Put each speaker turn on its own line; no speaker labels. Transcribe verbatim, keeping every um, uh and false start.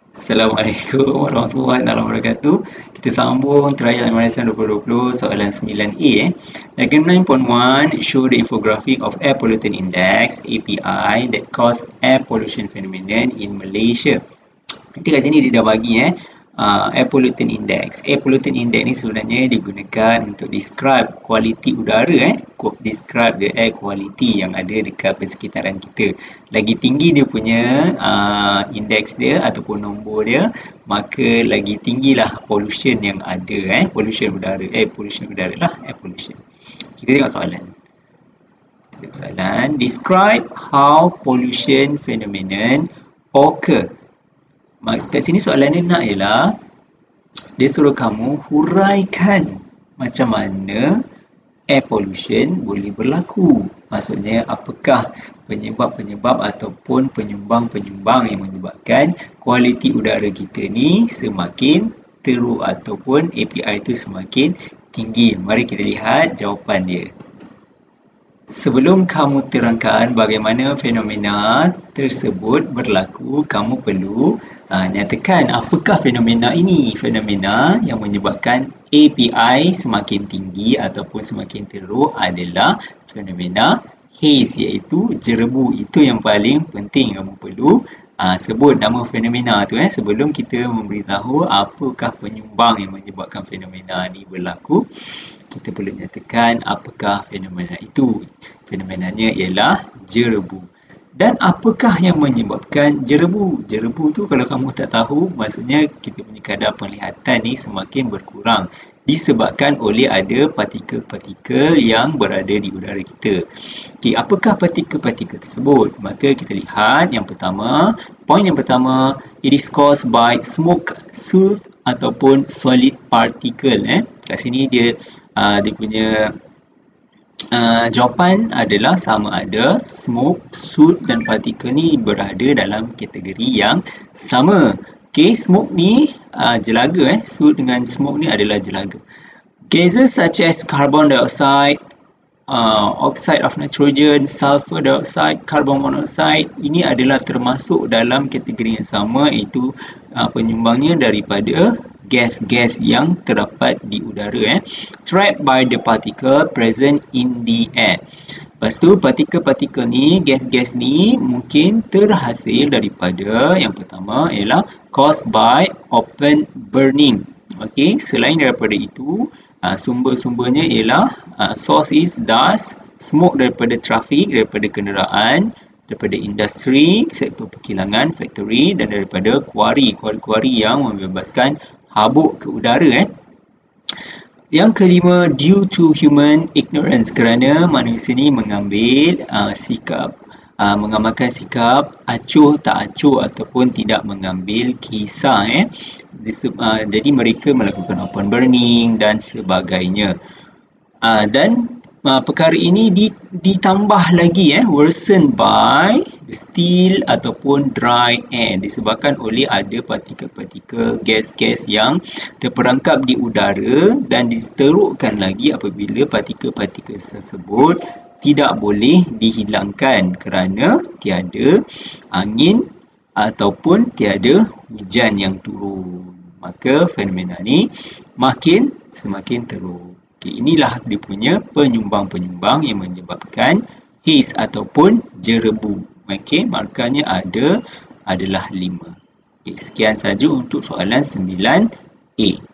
Assalamualaikum warahmatullahi wabarakatuh. Kita sambung trial Malaysia dua ribu dua puluh soalan sembilan A eh. Diagram nine point one show the infographic of air pollutant index A P I that cause air pollution phenomenon in Malaysia. Nanti kat sini dia dah bagi eh uh, air pollutant index. Air pollutant index ni sebenarnya digunakan untuk describe kualiti udara eh, describe the air quality yang ada dekat persekitaran kita. Lagi tinggi dia punya uh, index dia ataupun nombor dia, maka lagi tinggilah pollution yang ada eh, pollution udara, air pollution udara lah, air pollution. Kita tengok soalan. Tengok soalan. Describe how pollution phenomenon occur. Kat sini soalan dia nak ialah dia suruh kamu huraikan macam mana air pollution boleh berlaku. Maksudnya apakah penyebab-penyebab ataupun penyumbang-penyumbang yang menyebabkan kualiti udara kita ni semakin teruk ataupun A P I itu semakin tinggi. Mari kita lihat jawapan dia. Sebelum kamu terangkan bagaimana fenomena tersebut berlaku, kamu perlu uh, nyatakan apakah fenomena ini. Fenomena yang menyebabkan A P I semakin tinggi ataupun semakin teruk adalah fenomena haze, iaitu jerebu. Itu yang paling penting kamu perlu uh, sebut nama fenomena tu eh sebelum kita memberitahu apakah penyumbang yang menyebabkan fenomena ini berlaku. Kita perlu nyatakan apakah fenomena itu. Fenomenanya ialah jerebu. Dan apakah yang menyebabkan jerebu? Jerebu tu kalau kamu tak tahu, maksudnya kita punya kadar penglihatan ni semakin berkurang disebabkan oleh ada partikel-partikel yang berada di udara kita. Okey, apakah partikel-partikel tersebut? Maka kita lihat yang pertama, poin yang pertama, it is caused by smoke, soot ataupun solid particle eh. Kat sini dia Uh, dia punya uh, jawapan adalah sama ada smoke, soot dan partikel ni berada dalam kategori yang sama. Okay, smoke ni uh, jelaga eh. Soot dengan smoke ni adalah jelaga. Gases such as carbon dioxide, uh, oxide of nitrogen, sulfur dioxide, carbon monoxide, ini adalah termasuk dalam kategori yang sama, iaitu uh, penyumbangnya daripada gas-gas yang terdapat di udara eh, trapped by the particle present in the air. Lepas tu partikel-partikel ni, gas-gas ni mungkin terhasil daripada yang pertama ialah caused by open burning. Okey, selain daripada itu, uh, sumber-sumbernya ialah uh, source is dust, smoke daripada trafik, daripada kenderaan, daripada industri, sektor perkilangan, factory, dan daripada kuari, kuari-kuari yang membebaskan habuk ke udara eh. Yang kelima, due to human ignorance, kerana manusia ni mengambil uh, sikap uh, mengamalkan sikap acuh tak acuh ataupun tidak mengambil kisah eh. Dis, uh, jadi mereka melakukan open burning dan sebagainya. Uh, dan uh, perkara ini ditambah lagi eh, worsen by still ataupun dry air, disebabkan oleh ada partikel-partikel gas-gas yang terperangkap di udara dan diterukkan lagi apabila partikel-partikel tersebut tidak boleh dihilangkan kerana tiada angin ataupun tiada hujan yang turun. Maka fenomena ni makin semakin teruk. Okay, inilah dia punya penyumbang-penyumbang yang menyebabkan haze ataupun jerebu. Okey, markahnya ada adalah lima. Okay, sekian saja untuk soalan sembilan A.